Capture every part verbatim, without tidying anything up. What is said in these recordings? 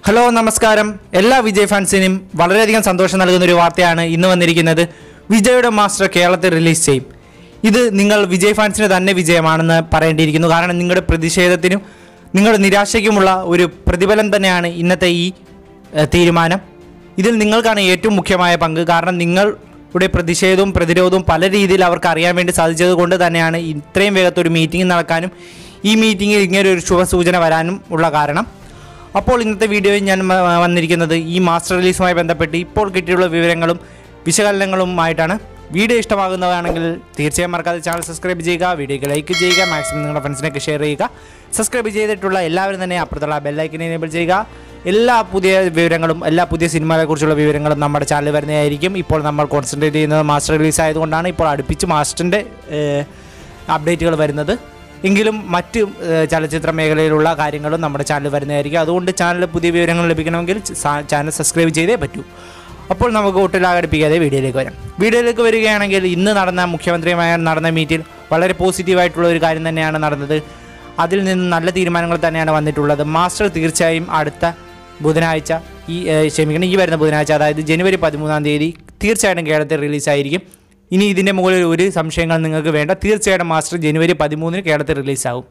Hello നമസ്കാരം എല്ലാ വിജയ് ഫാൻസിനും വളരെയധികം സന്തോഷം നൽകുന്ന ഒരു വാർത്തയാണ് ഇന്ന് വന്നിരിക്കുന്നത്. വിജയുടെ മാസ്റ്റർ കേരളത്തിൽ റിലീസ് ചെയ്യും. ഇത് നിങ്ങൾ വിജയ് ഫാൻസിന് തന്നെ വിജയമാണെന്ന് പറയേണ്ടിയിരിക്കുന്നു. കാരണം നിങ്ങളുടെ പ്രതിഷേധത്തിനും നിങ്ങളുടെ നിരാശയ്ക്കുമുള്ള ഒരു പ്രതിഫലം തന്നെയാണ് ഇന്നത്തെ ഈ തീരുമാനം. ഇതിൽ നിങ്ങൾക്കാണ് ഏറ്റവും മുഖ്യമായ പങ്ക്. കാരണം നിങ്ങളുടെ പ്രതിഷേധവും പ്രതിരോധവും പല രീതിയിൽ അവർക്ക് അറിയാൻ വേണ്ടി സാധിച്ചത് കൊണ്ട് തന്നെയാണ് ഇത്രയും വേഗത്തൊരു മീറ്റിംഗ് നടക്കാനും ഈ മീറ്റിങ്ങിൽ ഇങ്ങനെ ഒരു ശുഭസൂചന വരാനും ഉള്ള കാരണം. അപ്പോൾ ഇന്നത്തെ വീഡിയോയിൽ ഞാൻ വന്നിരിക്കുന്നത് ഈ മാസ്റ്റർ റിലീസുമായി ബന്ധപ്പെട്ട് ഇപ്പോൾ കിട്ടിയുള്ള വിവരങ്ങളും വിശകലനങ്ങളുമായിട്ടാണ്. വീഡിയോ ഇഷ്ടമാകുന്നതാണെങ്കിൽ തീർച്ചയായും മറക്കാതെ ചാനൽ സബ്സ്ക്രൈബ് ചെയ്യുക, വീഡിയോയ്ക്ക് ലൈക്ക് ചെയ്യുക, മാക്സിമം നിങ്ങളുടെ ഫ്രണ്ട്സിനൊക്കെ ഷെയർ ചെയ്യുക. സബ്സ്ക്രൈബ് ചെയ്തിട്ടുള്ള എല്ലാവരും തന്നെ അപ്പുറത്തുള്ള ബെല്ലൈക്കനെ എനേബിൾ ചെയ്യുക. എല്ലാ പുതിയ വിവരങ്ങളും എല്ലാ പുതിയ സിനിമകളെക്കുറിച്ചുള്ള വിവരങ്ങളും നമ്മുടെ ചാനൽ വരുന്നതായിരിക്കും. ഇപ്പോൾ നമ്മൾ കോൺസെൻട്രേറ്റ് ചെയ്യുന്നത് മാസ്റ്റർ റിലീസ് ആയതുകൊണ്ടാണ് ഇപ്പോൾ അടുപ്പിച്ച് മാസ്റ്ററിൻ്റെ അപ്ഡേറ്റുകൾ വരുന്നത്. എങ്കിലും മറ്റ് ചലച്ചിത്ര മേഖലയിലുള്ള കാര്യങ്ങളും നമ്മുടെ ചാനൽ വരുന്നതായിരിക്കും. അതുകൊണ്ട് ചാനലിൽ പുതിയ വിവരങ്ങൾ ലഭിക്കണമെങ്കിൽ ചാനൽ സബ്സ്ക്രൈബ് ചെയ്തേ പറ്റൂ. അപ്പോൾ നമുക്ക് ഒട്ടിലാഘടിപ്പിക്കാതെ വീഡിയോയിലേക്ക് വരാം. വീഡിയോയിലേക്ക് വരികയാണെങ്കിൽ ഇന്ന് നടന്ന മുഖ്യമന്ത്രിയുമായി നടന്ന മീറ്റിൽ വളരെ പോസിറ്റീവായിട്ടുള്ള ഒരു കാര്യം തന്നെയാണ് നടന്നത്. അതിൽ നിന്ന് നല്ല തീരുമാനങ്ങൾ തന്നെയാണ് വന്നിട്ടുള്ളത്. മാസ്റ്റർ തീർച്ചയായും അടുത്ത ബുധനാഴ്ച ഈ ക്ഷമിക്കണം ഈ വരുന്ന ബുധനാഴ്ച അതായത് ജനുവരി പതിമൂന്നാം തീയതി തീർച്ചയായിട്ടും കേരളത്തിൽ റിലീസായിരിക്കും. ഇനി ഇതിൻ്റെ മുകളിൽ ഒരു സംശയങ്ങൾ നിങ്ങൾക്ക് വേണ്ട. തീർച്ചയായിട്ടും മാസ്റ്റർ ജനുവരി പതിമൂന്നിന് കേരളത്തിൽ റിലീസാവും.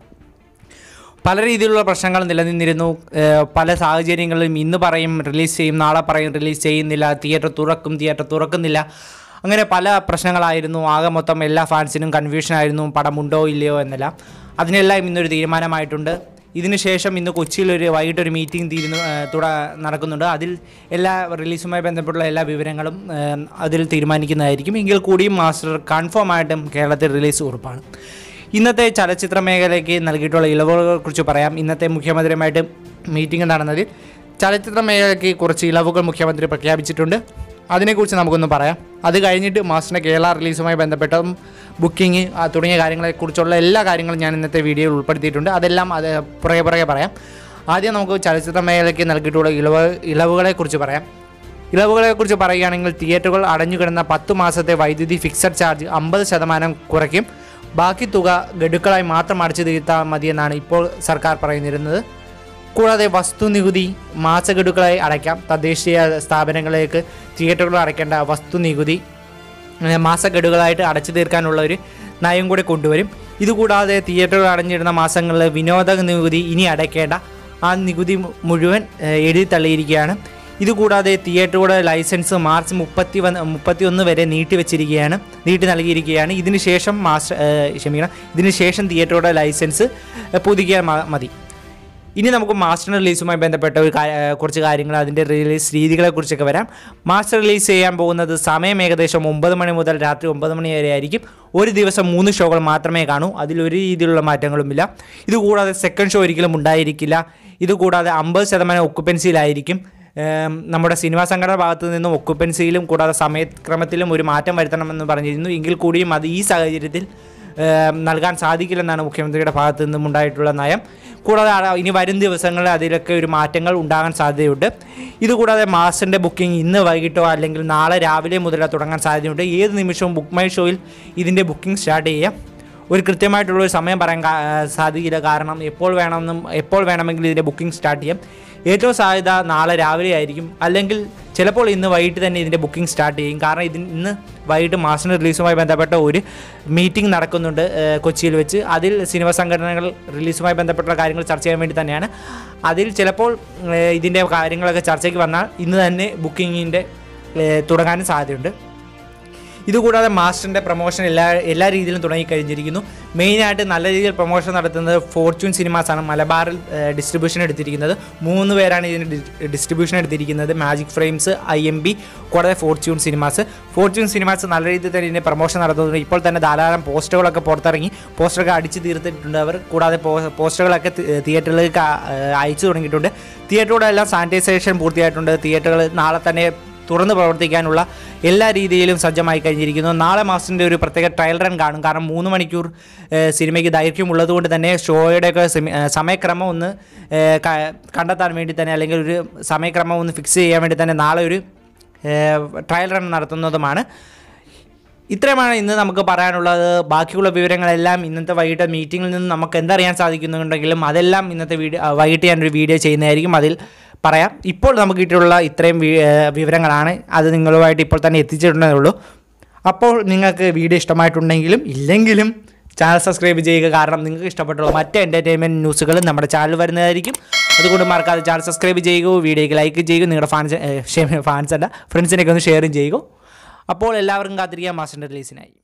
പല രീതിയിലുള്ള പ്രശ്നങ്ങൾ നിലനിന്നിരുന്നു. പല സാഹചര്യങ്ങളിലും ഇന്ന് പറയും റിലീസ് ചെയ്യും, നാളെ പറയും റിലീസ് ചെയ്യുന്നില്ല, തിയേറ്റർ തുറക്കും തിയേറ്റർ തുറക്കുന്നില്ല, അങ്ങനെ പല പ്രശ്നങ്ങളായിരുന്നു. ആകെ മൊത്തം എല്ലാ ഫാൻസിനും കൺഫ്യൂഷനായിരുന്നു, പടമുണ്ടോ ഇല്ലയോ എന്നെല്ലാം. അതിനെല്ലാം ഇന്നൊരു തീരുമാനമായിട്ടുണ്ട്. ഇതിനുശേഷം ഇന്ന് കൊച്ചിയിലൊരു വൈകിട്ടൊരു മീറ്റിംഗ് തീരുന്നു തുട നടക്കുന്നുണ്ട്. അതിൽ എല്ലാ റിലീസുമായി ബന്ധപ്പെട്ടുള്ള എല്ലാ വിവരങ്ങളും അതിൽ തീരുമാനിക്കുന്നതായിരിക്കും. എങ്കിൽ കൂടിയും മാസ്റ്റർ കൺഫേം ആയിട്ടും കേരളത്തിൽ റിലീസ് ഉറപ്പാണ്. ഇന്നത്തെ ചലച്ചിത്ര മേഖലയ്ക്ക് നൽകിയിട്ടുള്ള ഇളവുകളെക്കുറിച്ച് പറയാം. ഇന്നത്തെ മുഖ്യമന്ത്രിയുമായിട്ട് മീറ്റിംഗ് നടന്നതിൽ ചലച്ചിത്ര മേഖലയ്ക്ക് കുറച്ച് ഇളവുകൾ മുഖ്യമന്ത്രി പ്രഖ്യാപിച്ചിട്ടുണ്ട്. അതിനെക്കുറിച്ച് നമുക്കൊന്ന് പറയാം. അത് കഴിഞ്ഞിട്ട് മാസ്റ്ററിൻ്റെ കേരള റിലീസുമായി ബന്ധപ്പെട്ടതും ബുക്കിംഗ് തുടങ്ങിയ കാര്യങ്ങളെക്കുറിച്ചുള്ള എല്ലാ കാര്യങ്ങളും ഞാൻ ഇന്നത്തെ വീഡിയോയിൽ ഉൾപ്പെടുത്തിയിട്ടുണ്ട്. അതെല്ലാം അത് പുറകെ പുറകെ പറയാം. ആദ്യം നമുക്ക് ചലച്ചിത്ര മേഖലയ്ക്ക് നൽകിയിട്ടുള്ള ഇളവ് ഇളവുകളെക്കുറിച്ച് പറയാം. ഇളവുകളെക്കുറിച്ച് പറയുകയാണെങ്കിൽ തിയേറ്ററുകൾ അടഞ്ഞു കിടന്ന പത്ത് മാസത്തെ വൈദ്യുതി ഫിക്സഡ് ചാർജ് അമ്പത് ശതമാനം കുറയ്ക്കും. ബാക്കി തുക ഗഡുക്കളായി മാത്രം അടച്ചു തീർത്താൽ മതിയെന്നാണ് ഇപ്പോൾ സർക്കാർ പറയുന്നിരുന്നത്. കൂടാതെ വസ്തുനികുതി മാസഗഡുക്കളായി അടയ്ക്കാം. തദ്ദേശീയ സ്ഥാപനങ്ങളിലേക്ക് തിയേറ്ററുകൾ അടയ്ക്കേണ്ട വസ്തുനികുതി മാസഗഡുകളായിട്ട് അടച്ചു തീർക്കാനുള്ള ഒരു നയം കൂടി കൊണ്ടുവരും. ഇതുകൂടാതെ തിയേറ്ററുകൾ അടഞ്ഞിരുന്ന മാസങ്ങളിൽ വിനോദ നികുതി ഇനി അടയ്ക്കേണ്ട ആ നികുതി മുഴുവൻ എഴുതി തള്ളിയിരിക്കുകയാണ്. ഇതുകൂടാതെ തിയേറ്ററുകളുടെ ലൈസൻസ് മാർച്ച് മുപ്പത്തി വന്ന് മുപ്പത്തി ഒന്ന് വരെ നീട്ടി വെച്ചിരിക്കുകയാണ് നീട്ടി നൽകിയിരിക്കുകയാണ്. ഇതിന് ശേഷം മാസ്റ്റർ ക്ഷമിക്കണം ഇതിന് ശേഷം തിയേറ്ററുകളുടെ ലൈസൻസ് പുതുക്കിയാൽ മതി. ഇനി നമുക്ക് മാസ്റ്റർ റിലീസുമായി ബന്ധപ്പെട്ട ഒരു കുറച്ച് കാര്യങ്ങൾ അതിൻ്റെ റിലീസ് രീതികളെക്കുറിച്ചൊക്കെ വരാം. മാസ്റ്റർ റിലീസ് ചെയ്യാൻ പോകുന്നത് സമയം ഏകദേശം ഒമ്പത് മണി മുതൽ രാത്രി ഒമ്പത് മണി വരെ ആയിരിക്കും. ഒരു ദിവസം മൂന്ന് ഷോകൾ മാത്രമേ കാണൂ. അതിലൊരു രീതിയിലുള്ള മാറ്റങ്ങളുമില്ല. ഇതുകൂടാതെ സെക്കൻഡ് ഷോ ഒരിക്കലും ഉണ്ടായിരിക്കില്ല. ഇതുകൂടാതെ അമ്പത് ശതമാനം ഒക്കുപ്പൻസിയിലായിരിക്കും. നമ്മുടെ സിനിമാ സംഘടന ഭാഗത്തു നിന്നും ഒക്കുപ്പൻസിയിലും കൂടാതെ സമയക്രമത്തിലും ഒരു മാറ്റം വരുത്തണമെന്ന് പറഞ്ഞിരുന്നു. എങ്കിൽ കൂടിയും അത് ഈ സാഹചര്യത്തിൽ നൽകാൻ സാധിക്കില്ലെന്നാണ് മുഖ്യമന്ത്രിയുടെ ഭാഗത്തു നിന്നും ഉണ്ടായിട്ടുള്ള നയം. കൂടാതെ ഇനി വരും ദിവസങ്ങളിൽ അതിലൊക്കെ ഒരു മാറ്റങ്ങൾ ഉണ്ടാകാൻ സാധ്യതയുണ്ട്. ഇതുകൂടാതെ മാസ്റ്ററിൻ്റെ ബുക്കിംഗ് ഇന്ന് വൈകിട്ടോ അല്ലെങ്കിൽ നാളെ രാവിലെ മുതലോ തുടങ്ങാൻ സാധ്യതയുണ്ട്. ഏത് നിമിഷവും ബുക്ക് മൈ ഷോയിൽ ഇതിൻ്റെ ബുക്കിംഗ് സ്റ്റാർട്ട് ചെയ്യാം. ഒരു കൃത്യമായിട്ടുള്ളൊരു സമയം പറയാൻ സാധിക്കില്ല. കാരണം എപ്പോൾ വേണമെന്നും എപ്പോൾ വേണമെങ്കിലും ഇതിൻ്റെ ബുക്കിംഗ് സ്റ്റാർട്ട് ചെയ്യാം. ഏറ്റവും സാധ്യത നാളെ രാവിലെ ആയിരിക്കും, അല്ലെങ്കിൽ ചിലപ്പോൾ ഇന്ന് വൈകിട്ട് തന്നെ ഇതിൻ്റെ ബുക്കിംഗ് സ്റ്റാർട്ട് ചെയ്യും. കാരണം ഇതിന് ഇന്ന് വൈകിട്ട് മാസ്റ്റർ റിലീസുമായി ബന്ധപ്പെട്ട ഒരു മീറ്റിംഗ് നടക്കുന്നുണ്ട് കൊച്ചിയിൽ വെച്ച്. അതിൽ സിനിമാ സംഘടനകൾ റിലീസുമായി ബന്ധപ്പെട്ട കാര്യങ്ങൾ ചർച്ച ചെയ്യാൻ വേണ്ടി തന്നെയാണ്. അതിൽ ചിലപ്പോൾ ഇതിൻ്റെ കാര്യങ്ങളൊക്കെ ചർച്ചയ്ക്ക് വന്നാൽ ഇന്ന് തന്നെ ബുക്കിങ്ങിൻ്റെ തുടങ്ങാനും സാധ്യതയുണ്ട്. ഇതുകൂടാതെ മാസ്റ്ററിൻ്റെ പ്രൊമോഷൻ എല്ലാ എല്ലാ രീതിയിലും തുടങ്ങിക്കഴിഞ്ഞിരിക്കുന്നു. മെയിനായിട്ട് നല്ല രീതിയിൽ പ്രൊമോഷൻ നടത്തുന്നത് ഫോർച്യൂൺ സിനിമാസാണ് മലബാറിൽ ഡിസ്ട്രിബ്യൂഷൻ എടുത്തിരിക്കുന്നത്. മൂന്ന് പേരാണ് ഇതിന് ഡിസ്ട്രിബ്യൂഷൻ എടുത്തിരിക്കുന്നത്. Magic Frames, I M B, കൂടാതെ ഫോർച്യൂൺ സിനിമാസ്. ഫോർച്യൂൺ സിനിമാസ് നല്ല രീതിയിൽ തന്നെ ഇതിൻ്റെ പ്രൊമോഷൻ നടത്തുന്നത്. ഇപ്പോൾ തന്നെ ധാരാളം പോസ്റ്ററുകളൊക്കെ പുറത്തിറങ്ങി പോസ്റ്ററൊക്കെ അടിച്ച് തീർത്തിട്ടുണ്ട് അവർ. കൂടാതെ പോസ്റ്ററുകളൊക്കെ തിയേറ്ററുകളിലേക്ക് അയച്ചു തുടങ്ങിയിട്ടുണ്ട്. തിയേറ്ററുകളുടെ എല്ലാം സാനിറ്റൈസേഷൻ പൂർത്തിയായിട്ടുണ്ട്. തിയേറ്ററുകൾ നാളെ തന്നെ തുറന്ന് പ്രവർത്തിക്കാനുള്ള എല്ലാ രീതിയിലും സജ്ജമായി കഴിഞ്ഞിരിക്കുന്നു. നാളെ മാസ്റ്ററിൻ്റെ ഒരു പ്രത്യേക ട്രയൽ റൺ കാണും. കാരണം മൂന്ന് മണിക്കൂർ സിനിമയ്ക്ക് ദൈർഘ്യമുള്ളതുകൊണ്ട് തന്നെ ഷോയുടെയൊക്കെ സമയക്രമം ഒന്ന് കണ്ടെത്താൻ വേണ്ടി തന്നെ അല്ലെങ്കിൽ ഒരു സമയക്രമം ഒന്ന് ഫിക്സ് ചെയ്യാൻ വേണ്ടി തന്നെ നാളെ ഒരു ട്രയൽ റൺ നടത്തുന്നതുമാണ്. ഇത്രയുമാണ് ഇന്ന് നമുക്ക് പറയാനുള്ളത്. ബാക്കിയുള്ള വിവരങ്ങളെല്ലാം ഇന്നത്തെ വൈകിട്ട് മീറ്റിങ്ങിൽ നിന്ന് നമുക്ക് എന്തറിയാൻ സാധിക്കുന്നുണ്ടെങ്കിലും അതെല്ലാം ഇന്നത്തെ വീഡിയോ വൈകിട്ട് ഞാനൊരു വീഡിയോ ചെയ്യുന്നതായിരിക്കും. അതിൽ പറയാം. ഇപ്പോൾ നമുക്ക് കിട്ടിയുള്ള ഇത്രയും വിവരങ്ങളാണ്. അത് നിങ്ങളുമായിട്ട് ഇപ്പോൾ തന്നെ എത്തിച്ചിട്ടുണ്ടേ ഉള്ളൂ. അപ്പോൾ നിങ്ങൾക്ക് വീഡിയോ ഇഷ്ടമായിട്ടുണ്ടെങ്കിലും ഇല്ലെങ്കിലും ചാനൽ സബ്സ്ക്രൈബ് ചെയ്യുക. കാരണം നിങ്ങൾക്ക് ഇഷ്ടപ്പെട്ടുള്ള മറ്റ് എൻ്റർടൈൻമെൻറ്റ് ന്യൂസുകളും നമ്മുടെ ചാനൽ വരുന്നതായിരിക്കും. അതുകൊണ്ട് മറക്കാതെ ചാനൽ സബ്സ്ക്രൈബ് ചെയ്യുക, വീഡിയോയ്ക്ക് ലൈക്ക് ചെയ്യുക, നിങ്ങളുടെ ഫാൻസ് ഫാൻസ് അല്ല ഫ്രണ്ട്സിനൊക്കെ ഒന്ന് ഷെയറും ചെയ്യുക. അപ്പോൾ എല്ലാവർക്കും കാത്തിരിക്കാം മാസ്റ്റർ റിലീസിനായി.